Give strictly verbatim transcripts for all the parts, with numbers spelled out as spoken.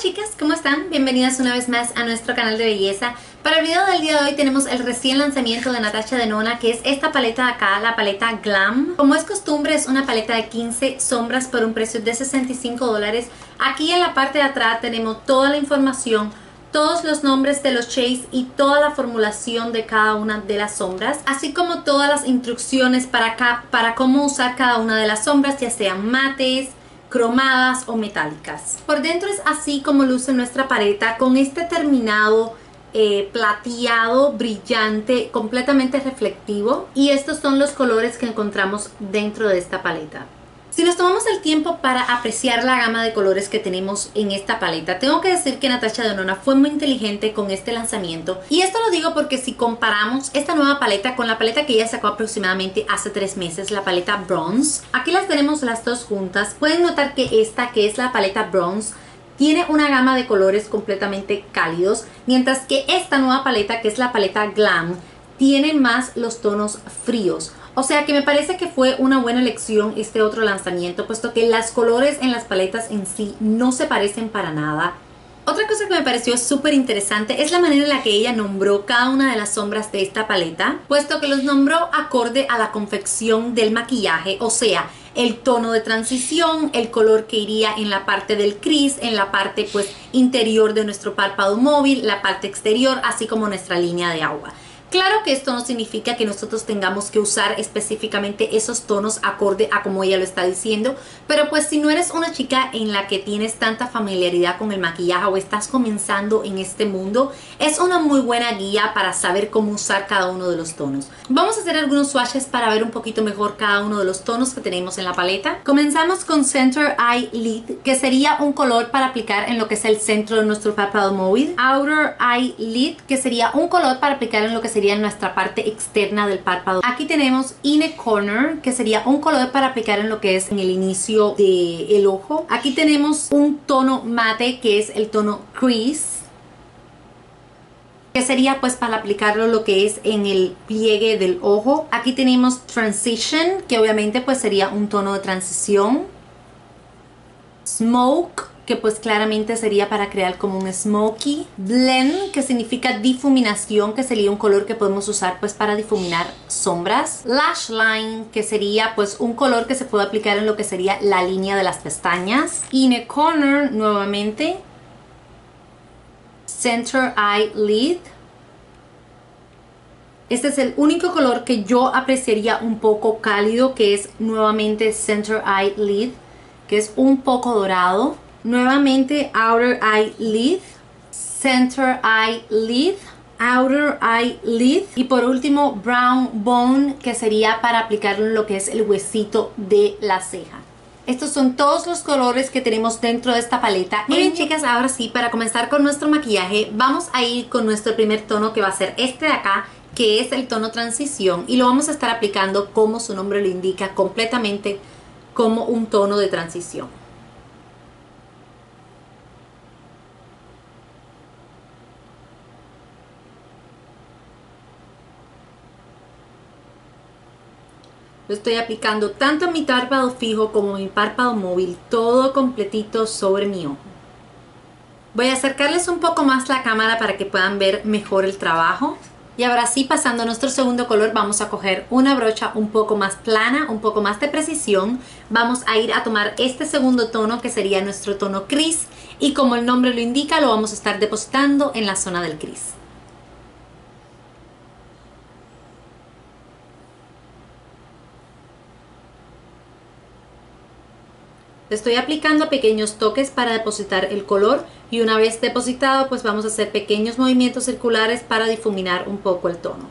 chicas, ¿cómo están? Bienvenidas una vez más a nuestro canal de belleza. Para el video del día de hoy tenemos el recién lanzamiento de Natasha Denona, que es esta paleta de acá, la paleta Glam. Como es costumbre, es una paleta de quince sombras por un precio de sesenta y cinco dólares. Aquí en la parte de atrás tenemos toda la información, todos los nombres de los shades y toda la formulación de cada una de las sombras, así como todas las instrucciones para, acá, para cómo usar cada una de las sombras, ya sean mates, cromadas o metálicas. Por dentro es así como luce nuestra paleta, con este terminado eh, plateado, brillante, completamente reflectivo, y estos son los colores que encontramos dentro de esta paleta. Si nos tomamos el tiempo para apreciar la gama de colores que tenemos en esta paleta, tengo que decir que Natasha Denona fue muy inteligente con este lanzamiento. Y esto lo digo porque si comparamos esta nueva paleta con la paleta que ella sacó aproximadamente hace tres meses, la paleta Bronze, aquí las tenemos las dos juntas. Pueden notar que esta, que es la paleta Bronze, tiene una gama de colores completamente cálidos, mientras que esta nueva paleta, que es la paleta Glam, tiene más los tonos fríos. O sea que me parece que fue una buena elección este otro lanzamiento, puesto que los colores en las paletas en sí no se parecen para nada. Otra cosa que me pareció súper interesante es la manera en la que ella nombró cada una de las sombras de esta paleta, puesto que los nombró acorde a la confección del maquillaje, o sea, el tono de transición, el color que iría en la parte del crease, en la parte pues interior de nuestro párpado móvil, la parte exterior, así como nuestra línea de agua. Claro que esto no significa que nosotros tengamos que usar específicamente esos tonos acorde a como ella lo está diciendo, pero pues si no eres una chica en la que tienes tanta familiaridad con el maquillaje o estás comenzando en este mundo, es una muy buena guía para saber cómo usar cada uno de los tonos. Vamos a hacer algunos swatches para ver un poquito mejor cada uno de los tonos que tenemos en la paleta. Comenzamos con Center Eye Lid, que sería un color para aplicar en lo que es el centro de nuestro párpado móvil. Outer Eye Lid, que sería un color para aplicar en lo que sería en nuestra parte externa del párpado. Aquí tenemos Inner Corner, que sería un color para aplicar en lo que es en el inicio del ojo. Aquí tenemos un tono mate, que es el tono Crease, que sería pues para aplicarlo lo que es en el pliegue del ojo. Aquí tenemos Transition, que obviamente pues sería un tono de transición. Smoke, que pues claramente sería para crear como un smoky. Blend, que significa difuminación, que sería un color que podemos usar pues para difuminar sombras. Lash Line, que sería pues un color que se puede aplicar en lo que sería la línea de las pestañas. Inner Corner, nuevamente. Center Eye Lid. Este es el único color que yo apreciaría un poco cálido, que es nuevamente Center Eye Lid, que es un poco dorado. Nuevamente Outer Eye Lid, Center Eye Lid, Outer Eye Lid, y por último Brown Bone, que sería para aplicarlo en lo que es el huesito de la ceja. Estos son todos los colores que tenemos dentro de esta paleta. Muy bien, chicas, ahora sí, para comenzar con nuestro maquillaje, vamos a ir con nuestro primer tono, que va a ser este de acá, que es el tono transición, y lo vamos a estar aplicando como su nombre lo indica, completamente como un tono de transición. Lo estoy aplicando tanto en mi párpado fijo como en mi párpado móvil, todo completito sobre mi ojo. Voy a acercarles un poco más la cámara para que puedan ver mejor el trabajo. Y ahora sí, pasando a nuestro segundo color, vamos a coger una brocha un poco más plana, un poco más de precisión. Vamos a ir a tomar este segundo tono, que sería nuestro tono Crease, y como el nombre lo indica, lo vamos a estar depositando en la zona del crease. Estoy aplicando pequeños toques para depositar el color, y una vez depositado pues vamos a hacer pequeños movimientos circulares para difuminar un poco el tono.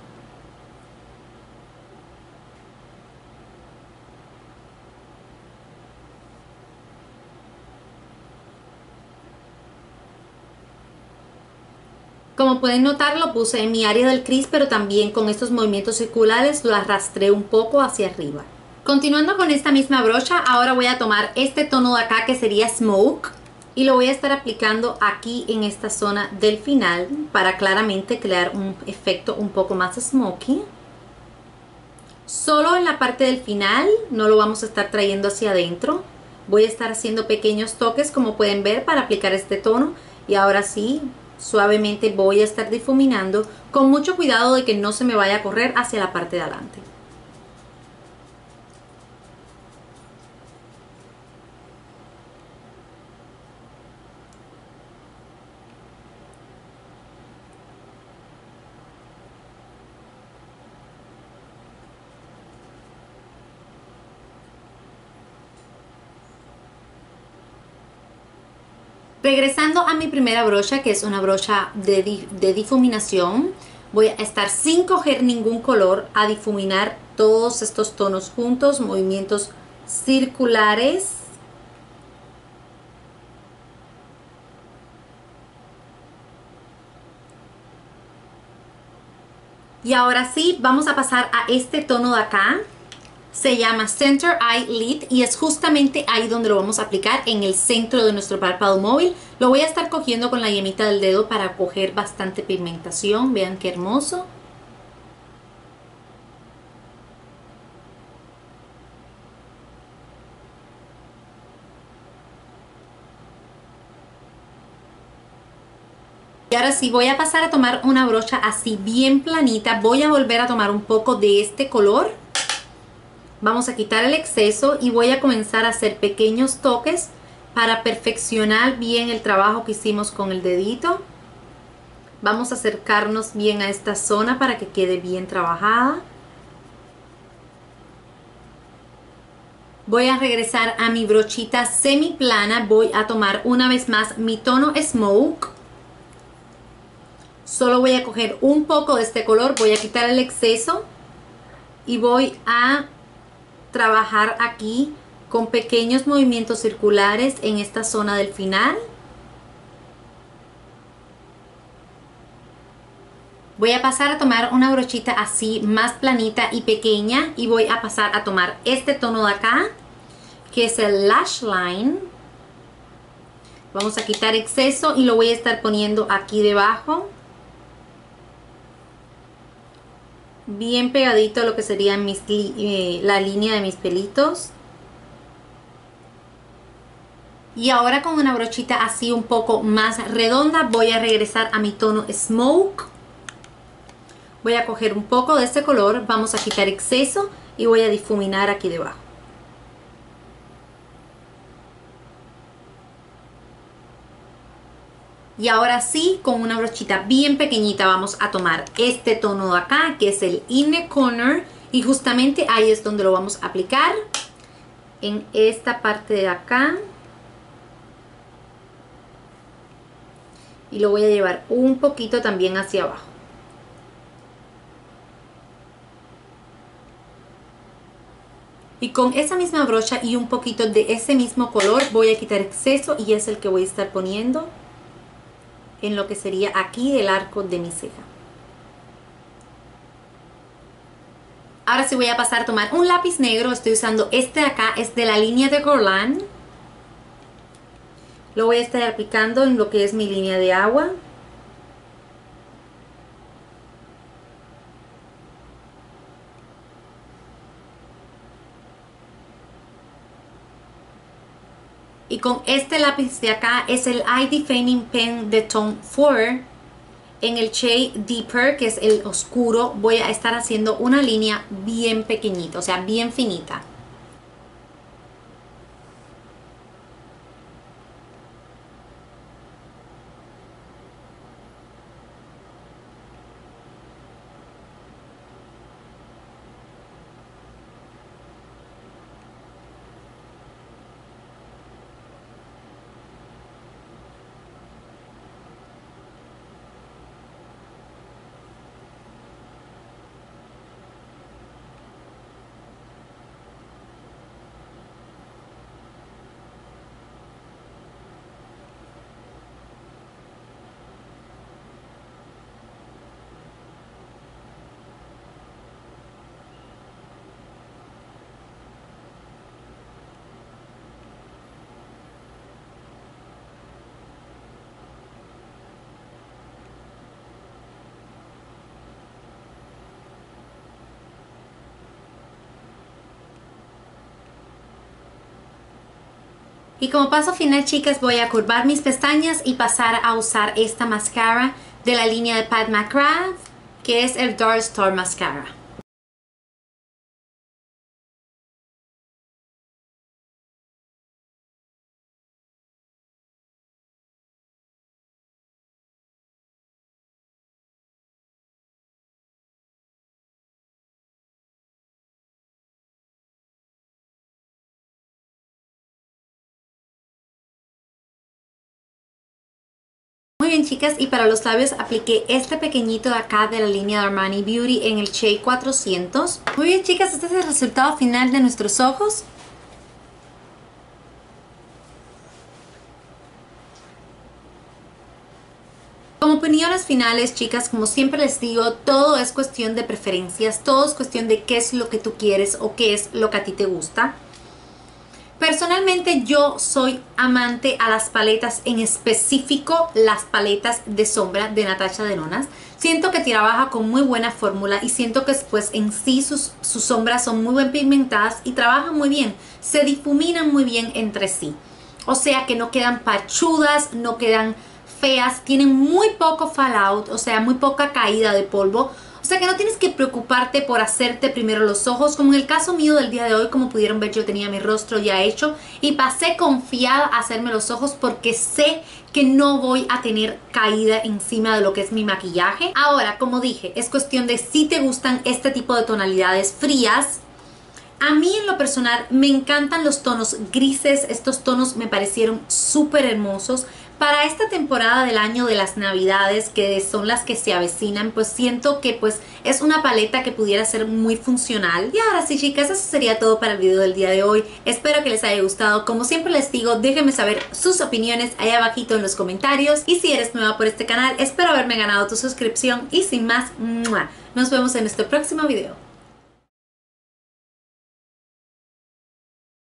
Como pueden notar, lo puse en mi área del crease, pero también con estos movimientos circulares lo arrastré un poco hacia arriba. Continuando con esta misma brocha, ahora voy a tomar este tono de acá, que sería Smoke, y lo voy a estar aplicando aquí en esta zona del final para claramente crear un efecto un poco más smoky. Solo en la parte del final, no lo vamos a estar trayendo hacia adentro. Voy a estar haciendo pequeños toques, como pueden ver, para aplicar este tono. Y ahora sí, suavemente voy a estar difuminando con mucho cuidado de que no se me vaya a correr hacia la parte de adelante. Regresando a mi primera brocha, que es una brocha de, di de difuminación, voy a estar sin coger ningún color a difuminar todos estos tonos juntos, movimientos circulares. Y ahora sí, vamos a pasar a este tono de acá. Se llama Center Eye Lid y es justamente ahí donde lo vamos a aplicar, en el centro de nuestro párpado móvil. Lo voy a estar cogiendo con la yemita del dedo para coger bastante pigmentación. Vean qué hermoso. Y ahora sí voy a pasar a tomar una brocha así bien planita. Voy a volver a tomar un poco de este color. Vamos a quitar el exceso y voy a comenzar a hacer pequeños toques para perfeccionar bien el trabajo que hicimos con el dedito. Vamos a acercarnos bien a esta zona para que quede bien trabajada. Voy a regresar a mi brochita semiplana. Voy a tomar una vez más mi tono Smoke. Solo voy a coger un poco de este color. Voy a quitar el exceso y voy a trabajar aquí con pequeños movimientos circulares en esta zona del final. Voy a pasar a tomar una brochita así más planita y pequeña y voy a pasar a tomar este tono de acá, que es el Lash Line. Vamos a quitar exceso y lo voy a estar poniendo aquí debajo, bien pegadito a lo que sería mis, eh, la línea de mis pelitos. Y ahora con una brochita así un poco más redonda voy a regresar a mi tono Smoke. Voy a coger un poco de este color, vamos a quitar exceso y voy a difuminar aquí debajo. Y ahora sí, con una brochita bien pequeñita vamos a tomar este tono de acá, que es el Inner Corner. Y justamente ahí es donde lo vamos a aplicar, en esta parte de acá. Y lo voy a llevar un poquito también hacia abajo. Y con esa misma brocha y un poquito de ese mismo color voy a quitar exceso y es el que voy a estar poniendo en lo que sería aquí el arco de mi ceja. Ahora sí voy a pasar a tomar un lápiz negro. Estoy usando este de acá, es de la línea de Guerlain. Lo voy a estar aplicando en lo que es mi línea de agua. Y con este lápiz de acá es el Eye Defining Pen de Tone cuatro. En el shade Deeper, que es el oscuro, voy a estar haciendo una línea bien pequeñita, o sea, bien finita. Y como paso final, chicas, voy a curvar mis pestañas y pasar a usar esta mascara de la línea de Pat McGrath, que es el Dark Star Mascara. Muy bien, chicas, y para los labios apliqué este pequeñito de acá de la línea de Armani Beauty en el Shade cuatrocientos. Muy bien, chicas, este es el resultado final de nuestros ojos. Como opiniones finales, chicas, como siempre les digo, todo es cuestión de preferencias, todo es cuestión de qué es lo que tú quieres o qué es lo que a ti te gusta. Personalmente yo soy amante a las paletas, en específico las paletas de sombra de Natasha Denona. Siento que trabaja con muy buena fórmula y siento que después en sí sus, sus sombras son muy bien pigmentadas y trabajan muy bien, se difuminan muy bien entre sí. O sea que no quedan pachudas, no quedan feas, tienen muy poco fallout, o sea muy poca caída de polvo. O sea que no tienes que preocuparte por hacerte primero los ojos, como en el caso mío del día de hoy. Como pudieron ver, yo tenía mi rostro ya hecho y pasé confiada a hacerme los ojos porque sé que no voy a tener caída encima de lo que es mi maquillaje. Ahora, como dije, es cuestión de si te gustan este tipo de tonalidades frías. A mí en lo personal me encantan los tonos grises, estos tonos me parecieron súper hermosos. Para esta temporada del año de las navidades, que son las que se avecinan, pues siento que pues es una paleta que pudiera ser muy funcional. Y ahora sí, chicas, eso sería todo para el video del día de hoy. Espero que les haya gustado. Como siempre les digo, déjenme saber sus opiniones ahí abajito en los comentarios. Y si eres nueva por este canal, espero haberme ganado tu suscripción. Y sin más, ¡mua!, nos vemos en nuestro próximo video.